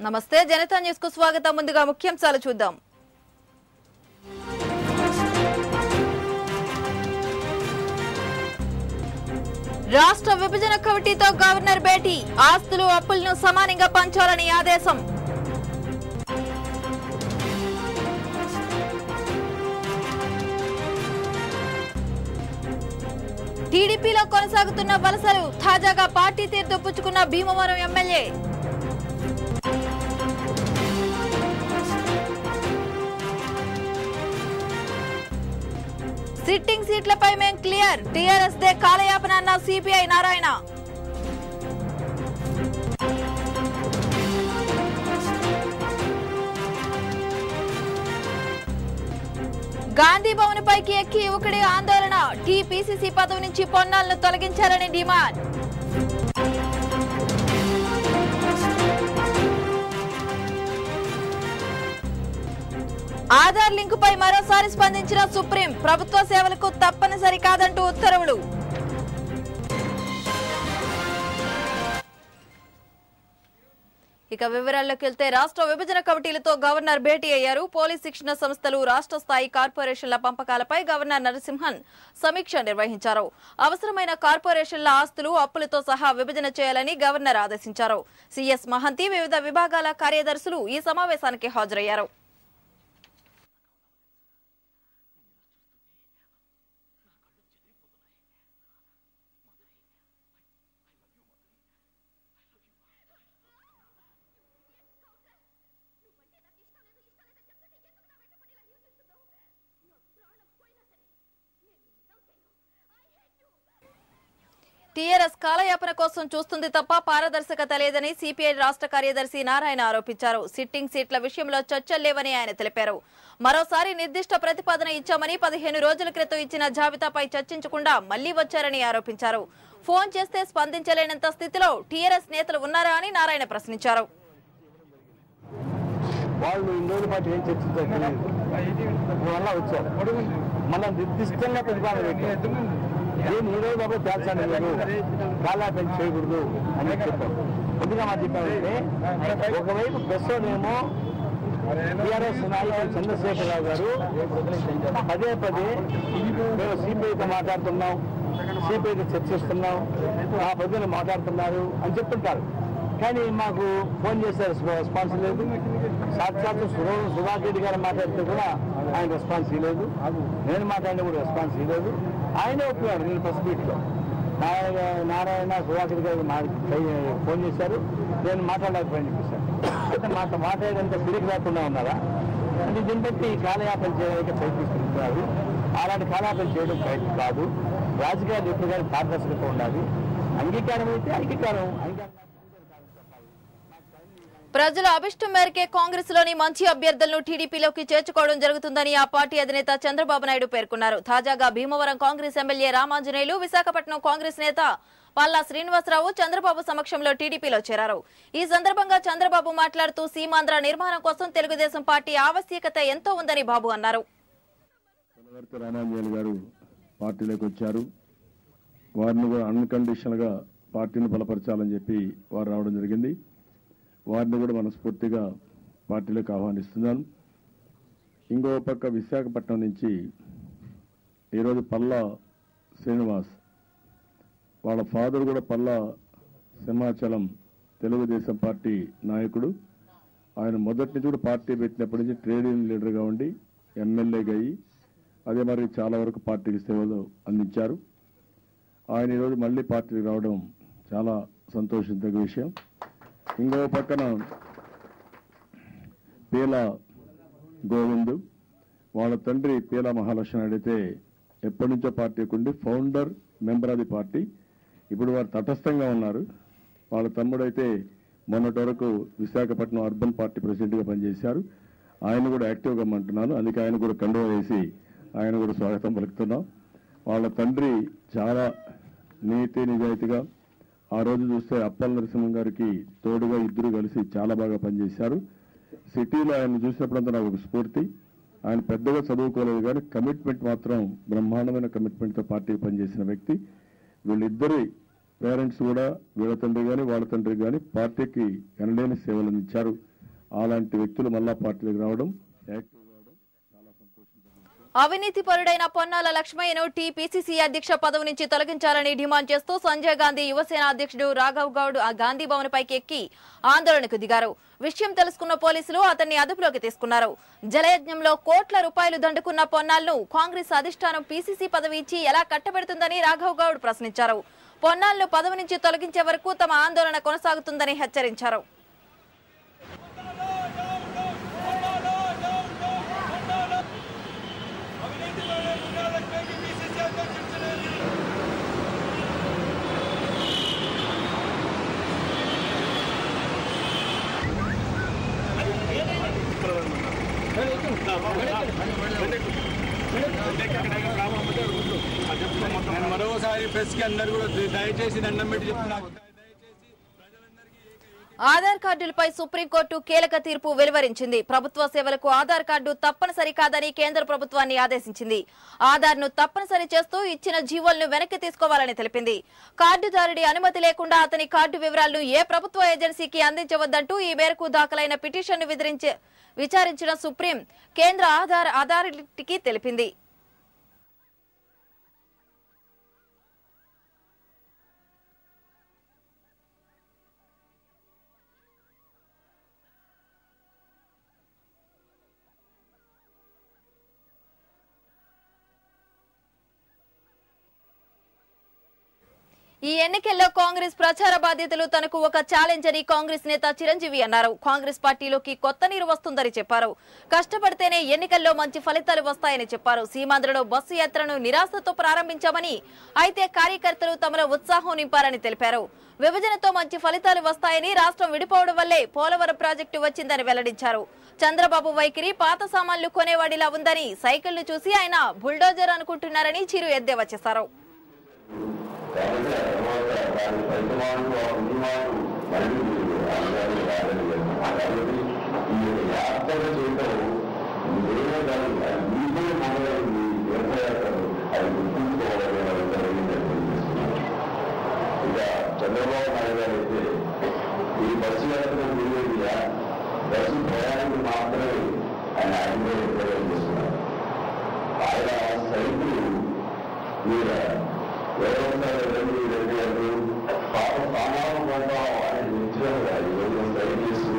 నమస్తే జనతా న్యూస్ కు స్వాగతం. ముందుగా ముఖ్యాంశాలు చూద్దాం. రాష్ట్ర విభజన కమిటీతో గవర్నర్ భేటీ, ఆస్తులు అప్పులను సమానంగా పంచాలని ఆదేశం. టీడీపీలో కొనసాగుతున్న వలసలు, తాజాగా పార్టీ తీరుతో పుచ్చుకున్న భీమవరం ఎమ్మెల్యే. సిట్టింగ్ సీట్లపై మేం క్లియర్, టీఆర్ఎస్ దే కాలయాపన అన్న సిపిఐ నారాయణ. గాంధీ భవన్ పైకి ఎక్కి యువకుడి ఆందోళన, టీపీసీసీ పదవి నుంచి పొన్నాలను తొలగించాలని డిమాండ్. ఆధార్ లింకుపై మరోసారి స్పందించిన సుప్రీం, ప్రభుత్వ సేవలకు తప్పనిసరి కాదంటూ ఉత్తర్వులు. ఇక వివరాల్లోకి వెళ్తే రాష్ట్ర విభజన కమిటీలతో గవర్నర్ భేటీ అయ్యారు. పోలీస్ శిక్షణ సంస్థలు, రాష్ట్ర స్థాయి కార్పొరేషన్ల పంపకాలపై గవర్నర్ నరసింహన్ సమీక్ష నిర్వహించారు. అవసరమైన కార్పొరేషన్ల ఆస్తులు, అప్పులతో సహా విభజన చేయాలని గవర్నర్ ఆదేశించారు. సిఎస్ మహంతి, వివిధ విభాగాల కార్యదర్శులు ఈ సమావేశానికి హాజరయ్యారు. టీఆర్ఎస్ కాలయాపన కోసం చూస్తుంది తప్ప పారదర్శకత లేదని సిపిఐ రాష్ట్ర కార్యదర్శి నారాయణ ఆరోపించారు. సిట్టింగ్ సీట్ల విషయంలో చర్చలు లేవని ఆయన తెలిపారు. మరోసారి నిర్దిష్ట ప్రతిపాదన ఇచ్చామని 15 రోజుల క్రితం ఇచ్చిన జాబితాపై చర్చించకుండా మళ్లీ వచ్చారని ఆరోపించారు. ఫోన్ చేస్తే స్పందించలేనంత స్థితిలో టీఆర్ఎస్ నేతలు ఉన్నారా అని నారాయణ ప్రశ్నించారు. నేను ఈ రోజు బాబు తేల్చండి, మీరు కాలాపేం చేయకూడదు అని చెప్పాను. ఎందుకు మా చెప్పామంటే, ఒకవైపు బెస్సోనేమో టీఆర్ఎస్ నాయకుడు చంద్రశేఖరరావు గారు పదే మేము సిపిఐతో మాట్లాడుతున్నాం, సిపిఐతో చర్చిస్తున్నాం, ఆ పద్ధతిలో మాట్లాడుతున్నారు అని చెప్తుంటారు. కానీ మాకు ఫోన్ చేసే రెస్పాన్స్ లేదు. సాక్షాత్తు సుధాకర్ రెడ్డి గారు మాట్లాడితే కూడా ఆయన రెస్పాన్స్ ఇవ్వలేదు. నేను మాట్లాడినా కూడా రెస్పాన్స్ ఇవ్వలేదు. ఆయనే ఒప్పుకున్నాడు. నేను ప్రెస్ మీట్లో నారాయణ సుధాకర్ గారు ఫోన్ చేశారు, నేను మాట్లాడలేకపోయాను చెప్పేశాను. మాట్లాడేంత తిరిగి రాకుండా ఉన్నారా అంటే దీన్ని బట్టి కాలయాపన చేయడానికి ప్రయత్నిస్తున్నారు. అలాంటి కాలయాపన చేయడం కరెక్ట్ కాదు. రాజకీయాలు ఎప్పుడు కానీ పారదర్శకత ఉండాలి. అంగీకారం అయితే అంగీకారం. ప్రజల అభిష్టం మేరకే కాంగ్రెస్ లోని మంచి అభ్యర్థులను టీడీపీలోకి చేర్చుకోవడం జరుగుతుందని ఆ పార్టీ అధినేత చంద్రబాబు నాయుడు పేర్కొన్నారు. తాజాగా భీమవరం కాంగ్రెస్ ఎమ్మెల్యే రామాంజనేయులు, విశాఖపట్నం కాంగ్రెస్ నేత పల్లా శ్రీనివాసరావు చంద్రబాబు సమక్షంలో టీడీపీలో చేరారు. ఈ సందర్భంగా చంద్రబాబు మాట్లాడుతూ సీమాంధ్ర నిర్మాణం కోసం తెలుగుదేశం పార్టీ ఆవశ్యకత ఎంతో ఉందని బాబు అన్నారు. రామాంజనేయులు గారు పార్టీలోకి వచ్చారు. వారిని కూడా అన్కండిషనల్ గా పార్టీని బలపరచాలని చెప్పి వారు రావడం జరిగింది. వారిని కూడా మనస్ఫూర్తిగా పార్టీలోకి ఆహ్వానిస్తున్నాను. ఇంకో పక్క విశాఖపట్నం నుంచి ఈరోజు పల్లా శ్రీనివాస్, వాళ్ళ ఫాదర్ కూడా పల్లా సింహాచలం తెలుగుదేశం పార్టీ నాయకుడు. ఆయన మొదటి నుంచి కూడా పార్టీ పెట్టినప్పటి నుంచి ట్రేడ్ యూనియన్ లీడర్గా ఉండి ఎమ్మెల్యేగా అయ్యి అదే మరి చాలా వరకు పార్టీకి సేవలు అందించారు. ఆయన ఈరోజు మళ్ళీ పార్టీకి రావడం చాలా సంతోషించదగ్గ విషయం. ఇంకో పక్కన పీల గోవింద్, వాళ్ళ తండ్రి పీల మహాలక్ష్మి అయితే ఎప్పటి నుంచో పార్టీకి ఉండి founder member of the party. ఇప్పుడు వారు తటస్థంగా ఉన్నారు. వాళ్ళ తమ్ముడైతే మొన్నటి వరకు విశాఖపట్నం అర్బన్ పార్టీ ప్రెసిడెంట్గా పనిచేశారు. ఆయన కూడా యాక్టివ్గా అంటున్నాను. అందుకే ఆయన కూడా కండువా వేసి ఆయన కూడా స్వాగతం పలుకుతున్నాం. వాళ్ళ తండ్రి చాలా నీతి నిజాయితీగా, ఆ రోజు చూస్తే అప్పల నరసింహం గారికి తోడుగా ఇద్దరు కలిసి చాలా బాగా పనిచేశారు. సిటీలో ఆయన చూసినప్పుడంతా నాకు ఒక స్ఫూర్తి. ఆయన పెద్దగా చదువుకోలేదు కానీ కమిట్మెంట్ మాత్రం బ్రహ్మాండమైన కమిట్మెంట్తో పార్టీకి పనిచేసిన వ్యక్తి. వీళ్ళిద్దరి పేరెంట్స్ కూడా వీళ్ళ తండ్రి కానీ వాళ్ళ తండ్రి కానీ పార్టీకి ఎనలేని సేవలు అందించారు. అలాంటి వ్యక్తులు మళ్ళా పార్టీలోకి రావడం యాక్టివ్ కావడం చాలా సంతోషం. అవినీతి పరుడైన పొన్నాల లక్ష్మయ్యను టీపీసీసీ అధ్యక్ష పదవి నుంచి తొలగించాలని డిమాండ్ చేస్తూ సంజయ్ గాంధీ యువసేన అధ్యక్షుడు రాఘవ్ గౌడ్ గాంధీ భవన్ పైకి ఎక్కి ఆందోళనకు దిగారు. విషయం తెలుసుకున్న పోలీసులు అతన్ని అదుపులోకి తీసుకున్నారు. జలయజ్ఞంలో కోట్ల రూపాయలు దండుకున్న పొన్నాలను కాంగ్రెస్ అధిష్టానం పీసీసీ పదవి ఇచ్చి ఎలా కట్టబెడుతుందని రాఘవ్ గౌడ్ ప్రశ్నించారు. పొన్నాలను పదవి నుంచి తొలగించే వరకు తమ ఆందోళన కొనసాగుతుందని హెచ్చరించారు. మరోసారి ప్రెస్ కి అందరూ కూడా దయచేసి దండం పెట్టి చెప్తున్నారు. ఆధార్ కార్డులపై సుప్రీంకోర్టు కీలక తీర్పు వెలువరించింది. ప్రభుత్వ సేవలకు ఆధార్ కార్డు తప్పనిసరి కాదని కేంద్ర ప్రభుత్వాన్ని ఆదేశించింది. ఆధార్ ను తప్పనిసరి చేస్తూ ఇచ్చిన జీవోలను వెనక్కి తీసుకోవాలని తెలిపింది. కార్డుదారుడి అనుమతి లేకుండా అతని కార్డు వివరాలను ఏ ప్రభుత్వ ఏజెన్సీకి అందించవద్దంటూ ఈ మేరకు దాఖలైన పిటిషన్ను విచారించిన సుప్రీం కేంద్ర ఆధార్ అథారిటీకి తెలిపింది. ఈ ఎన్నికల్లో కాంగ్రెస్ ప్రచార బాధ్యతలు తనకు ఒక ఛాలెంజ్ అని కాంగ్రెస్ నేత చిరంజీవి అన్నారు. కాంగ్రెస్ పార్టీలోకి కొత్త నీరు వస్తుందని చెప్పారు. కష్టపడితేనే ఎన్నికల్లో మంచి ఫలితాలు వస్తాయని చెప్పారు. సీమాంధ్రలో బస్సు యాత్రను నిరాశతో ప్రారంభించామని, అయితే కార్యకర్తలు తమలో ఉత్సాహం నింపారని తెలిపారు. విభజనతో మంచి ఫలితాలు వస్తాయని, రాష్ట్రం విడిపోవడం వల్లే పోలవరం ప్రాజెక్టు వచ్చిందని వెల్లడించారు. చంద్రబాబు వైఖరి పాత సామాన్లు కొనేవాడిలా ఉందని, సైకిళ్లు చూసి ఆయన బుల్డోజర్ అనుకుంటున్నారని చిరు ఎద్దేవా చేశారు. కాబట్టి ఆ తర్వాత దాని ఫలితమాలు ఆ పుణ్యమాలు మళ్ళీ రాజధాని రాగలిగారు. కాబట్టి ఈ యాత్ర చేయటం వేరే దాని మీదే మొదలైంది తీర్థయాత్రలు అది గుర్తుంచుకోవాలని వాళ్ళు జరిగిందని తెలిపిస్తున్నారు. ఇక చంద్రబాబు నాయుడు గారు అయితే ఈ బస్సు యాత్ర గురిగా బస్సు ప్రయాణికులు మాత్రమే ఆయన ఆగ్రహం చేస్తున్నారు. ఆయన సైకిల్ మీద పాప సామాను పోతాం అని నిశ్చయం దయచేసి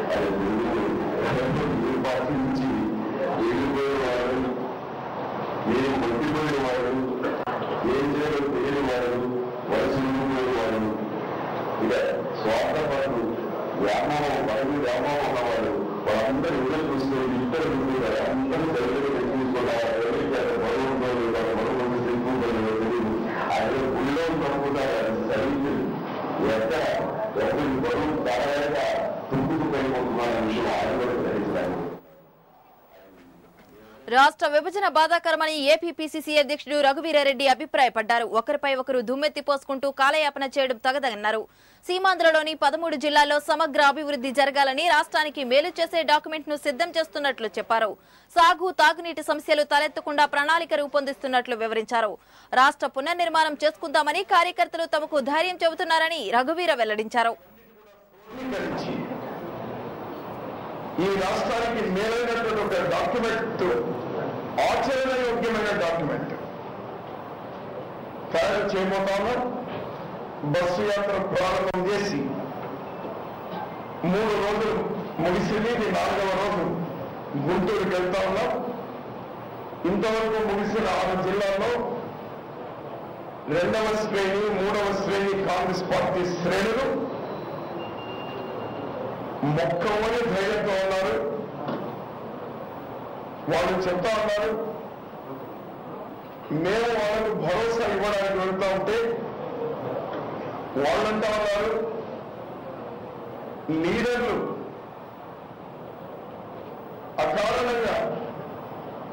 అది పార్టీ నుంచి వెళ్ళిపోయేవాడు, ఏం కొట్టిపోయేవాడు, ఏం చేయడం తెలియనివాడు, వయసు నిండిపోయేవాడు, ఇక స్వార్థపడు వ్యామోహం పరుగు వ్యామోహం ఉన్నవాడు వాళ్ళందరూ ఇద్దరు చూసుకొని ఇద్దరు ఉంటున్నారు. అందరూ దగ్గర తీసుకుంటారు. ఎవరికి అక్కడ బరువు బరువు తెలియదు. ఆయన గుళ్ళో నమ్ముతారు. సైకిల్ ఎక్కడ ఎవరికి బరువు తరలేక తుప్పుకు పడిపోతున్న విషయం ఆయన కూడా గ్రహించడానికి. రాష్ట్ర విభజన బాధాకరమని ఏపీపీసీసీ అధ్యక్షుడు రఘువీరారెడ్డి అభిప్రాయపడ్డారు. ఒకరిపై ఒకరు దుమ్మెత్తి పోసుకుంటూ కాలయాపన చేయడం తగదన్నారు. సీమాంధ్రలోని 13 జిల్లాల్లో సమగ్ర అభివృద్ధి జరగాలని, రాష్ట్రానికి మేలు చేసే డాక్యుమెంట్ ను సిద్ధం చేస్తున్నట్లు చెప్పారు. సాగు, తాగునీటి సమస్యలు తలెత్తకుండా ప్రణాళిక రూపొందిస్తున్నట్లు వివరించారు. రాష్ట్ర పునర్నిర్మాణం చేసుకుందామని కార్యకర్తలు తమకు ధైర్యం చెబుతున్నారని రఘువీర వెల్లడించారు. ఈ రాష్ట్రానికి మేలైనటువంటి ఒక డాక్యుమెంట్, ఆచరణయోగ్యమైన డాక్యుమెంట్ తయారు చేయబోతాము. బస్సు యాత్ర ప్రారంభం చేసి 3 రోజులు ముగిసింది. 4వ రోజు గుంటూరుకి వెళ్తా ఉన్నాం. ఇంతవరకు ముగిసిన 6 జిల్లాల్లో 2వ శ్రేణి, 3వ శ్రేణి కాంగ్రెస్ పార్టీ శ్రేణులు మొక్కమని ధైర్యంతో ఉన్నారు. వాళ్ళు చెప్తా ఉన్నారు, మేము వాళ్ళకు భరోసా ఇవ్వడానికి వెళ్తా ఉంటే వాళ్ళంటా ఉన్నారు లీడర్లు అకారణంగా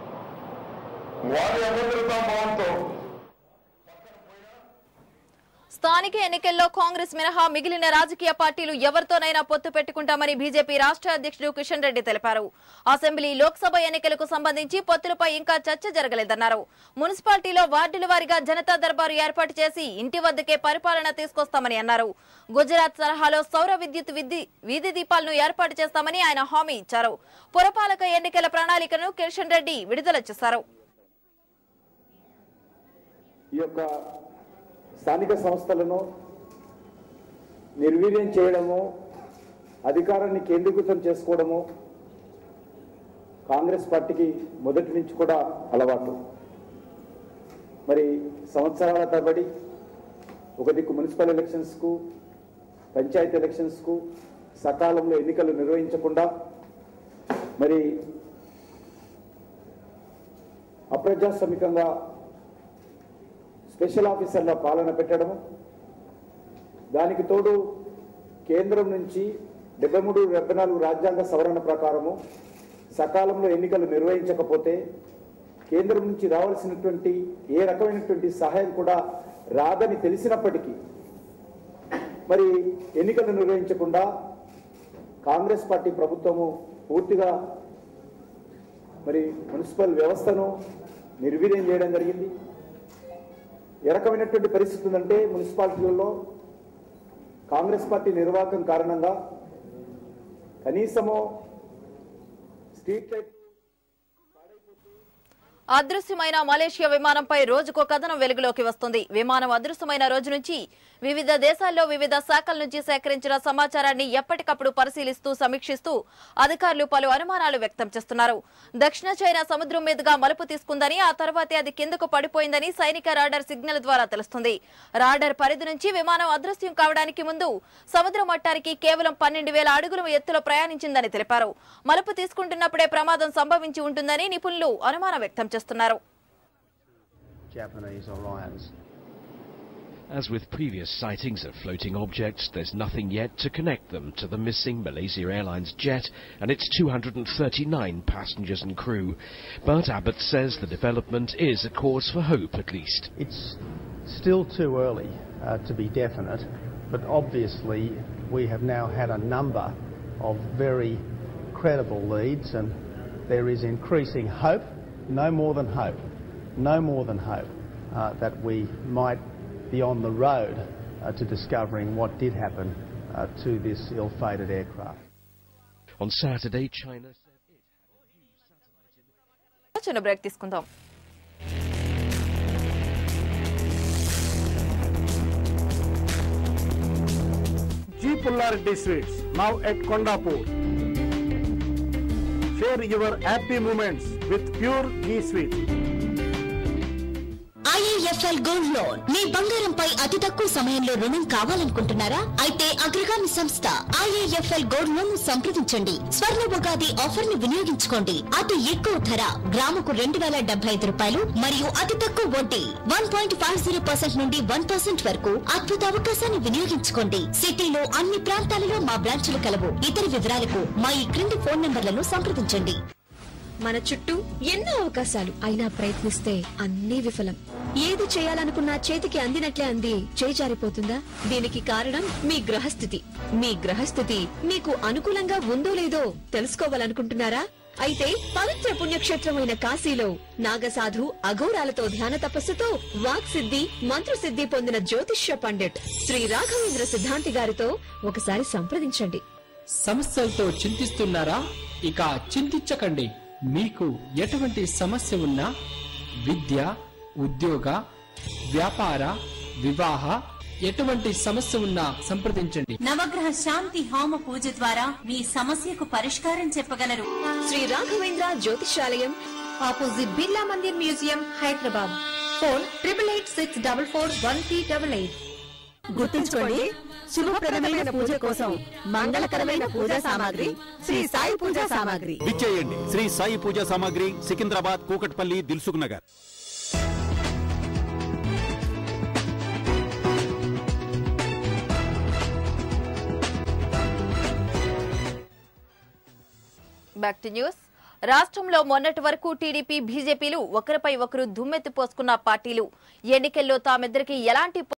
వారి అభద్రతా భావంతో స్థానిక ఎన్నికల్లో కాంగ్రెస్ మినహా మిగిలిన రాజకీయ పార్టీలు ఎవరితోనైనా పొత్తు పెట్టుకుంటామని బీజేపీ రాష్ట్ర అధ్యక్షుడు కిషన్ రెడ్డి తెలిపారు. అసెంబ్లీ లోక్సభ ఎన్నికలకు సంబంధించి పొత్తులపై ఇంకా చర్చ జరగలేదన్నారు. మున్సిపాలిటీలో వార్డుల వారీగా జనతా దర్బారు ఏర్పాటు చేసి ఇంటి వద్దకే పరిపాలన తీసుకొస్తామని అన్నారు. గుజరాత్ తరహాలో సౌర విద్యుత్ వీధి దీపాలను ఏర్పాటు చేస్తామని ఆయన హామీ ఇచ్చారు. పురపాలక ఎన్నికల ప్రణాళికను కిషన్ రెడ్డి విడుదల చేశారు. స్థానిక సంస్థలను నిర్వీర్యం చేయడము, అధికారాన్ని కేంద్రీకృతం చేసుకోవడము కాంగ్రెస్ పార్టీకి మొదటి నుంచి కూడా అలవాటు. మరి సంవత్సరాల తరబడి ఒక దిక్కు మున్సిపల్ ఎలక్షన్స్కు, పంచాయతీ ఎలక్షన్స్కు సకాలంలో ఎన్నికలు నిర్వహించకుండా మరి అప్రజాస్వామికంగా స్పెషల్ ఆఫీసర్ల పాలన పెట్టడము, దానికి తోడు కేంద్రం నుంచి 73-74 రాజ్యాంగ సవరణ ప్రకారము సకాలంలో ఎన్నికలు నిర్వహించకపోతే కేంద్రం నుంచి రావాల్సినటువంటి ఏ రకమైనటువంటి సహాయం కూడా రాదని తెలిసినప్పటికీ మరి ఎన్నికలు నిర్వహించకుండా కాంగ్రెస్ పార్టీ ప్రభుత్వము పూర్తిగా మరి మున్సిపల్ వ్యవస్థను నిర్వీర్యం చేయడం జరిగింది. ఏ రకమైనటువంటి పరిస్థితి ఉందంటే మున్సిపాలిటీలలో కాంగ్రెస్ పార్టీ నిర్వాహకం కారణంగా కనీసము స్ట్రీట్ లైట్ అదృశ్యమైన మలేషియా విమానంపై రోజుకో కథనం వెలుగులోకి వస్తుంది. విమానం అదృశ్యమైన రోజు నుంచి వివిధ దేశాల్లో వివిధ శాఖల నుంచి సేకరించిన సమాచారాన్ని ఎప్పటికప్పుడు పరిశీలిస్తూ సమీక్షిస్తూ అధికారులు పలు అనుమానాలు వ్యక్తం చేస్తున్నారు. దక్షిణ చైనా సముద్రం మీదుగా మలుపు తీసుకుందని, ఆ తర్వాతే అది కిందకు పడిపోయిందని సైనిక రాడార్ సిగ్నల్ ద్వారా తెలుస్తుంది. రాడార్ పరిధి నుంచి విమానం అదృశ్యం కావడానికి ముందు సముద్ర మట్టానికి కేవలం 12,000 అడుగుల ఎత్తులో ప్రయాణించిందని తెలిపారు. మలుపు తీసుకుంటున్నప్పుడే ప్రమాదం సంభవించి ఉంటుందని నిపుణులు అనుమానం వ్యక్తం చేస్తున్నారు. As with previous sightings of floating objects, there's nothing yet to connect them to the missing Malaysia Airlines jet and its 239 passengers and crew. But Abbott says the development is a cause for hope at least. It's still too early to be definite, but obviously we have now had a number of very credible leads and there is increasing hope, no more than hope, that we might be on the road to discovering what did happen to this ill-fated aircraft. On Saturday, China said it had a new satellite. చిన్న break తీసుకుందాం. G. Pullarity Sweets, now at Kondapur. Share your happy moments with pure G Sweets. IIFL Gold Loan మీ బంగారంపై అతి తక్కువ సమయంలో రుణం కావాలనుకుంటున్నారా? అయితే అగ్రగామి సంస్థ IIFL Gold Loan సంప్రదించండి. స్వర్ణ ఉగాది ఆఫర్ ని వినియోగించుకోండి. అతి ఎక్కువ ధర గ్రాముకు 2,075 రూపాయలు మరియు అతి తక్కువ వడ్డీ 1.50% నుండి 1% వరకు అద్భుత అవకాశాన్ని వినియోగించుకోండి. సిటీలో అన్ని ప్రాంతాలలో మా బ్రాంచులు కలవు. ఇతర వివరాలకు మా ఈ క్రింది ఫోన్ నంబర్లను సంప్రదించండి. మన చుట్టూ ఎన్నో అవకాశాలు, అయినా ప్రయత్నిస్తే అన్నీ విఫలం. ఏది చేయాలనుకున్నా చేతికి అందినట్లే అంది చేజారిపోతుందా? దీనికి కారణం మీ గ్రహస్థితి. మీ గ్రహస్థితి మీకు అనుకూలంగా ఉందో లేదో తెలుసుకోవాలనుకుంటున్నారా? అయితే పవిత్ర పుణ్యక్షేత్రమైన కాశీలో నాగసాధు అఘోరాలతో ధ్యాన తపస్సుతో వాక్ సిద్ధి, మంత్ర సిద్ధి పొందిన జ్యోతిష్య పండిట్ శ్రీ రాఘవేంద్ర సిద్ధాంతి గారితో ఒకసారి సంప్రదించండి. సమస్యలతో చింతిస్తున్నారా? ఇక చింతించకండి. మీకు ఎటువంటి సమస్య ఉన్నా విద్య, ఉద్యోగ, వ్యాపార, వివాహ ఎటువంటి సమస్య ఉన్నా సంప్రదించండి. నవగ్రహ శాంతి హోమ పూజ ద్వారా మీ సమస్యకు పరిష్కారం చెప్పగలరు. Shri Raghavendra Jyotishalayam, opposite Birla Mandir museum, Hyderabad. Phone 8864441388. గుర్తుంచుకోండి, శుభప్రదమైన పూజ కోసం మంగళకరమైన పూజా సామాగ్రి శ్రీ సాయి పూజా సామాగ్రి విచ్చేయండి. Shri Sai Puja Samagri, Secunderabad, Kukatpally, Dilsukh Nagar. Back to news. రాష్ట్రంలో మొన్నటి వరకు టీడీపీ, బీజేపీలు ఒకరిపై ఒకరు దుమ్మెత్తి పోసుకున్న పార్టీలు ఎన్నికల్లో తామిద్దరికి ఎలాంటి